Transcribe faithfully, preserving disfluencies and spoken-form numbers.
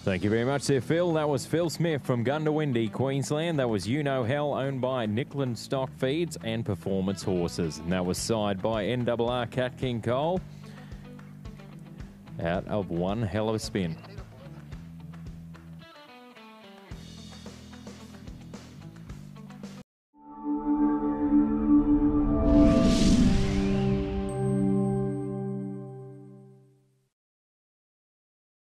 Thank you very much there, Phil. That was Phil Smith from Gundawindi, Queensland. That was You Know Hell, owned by Nickland Stock Feeds and Performance Horses. And that was side by N R R Cat King Cole out of one hell of a spin.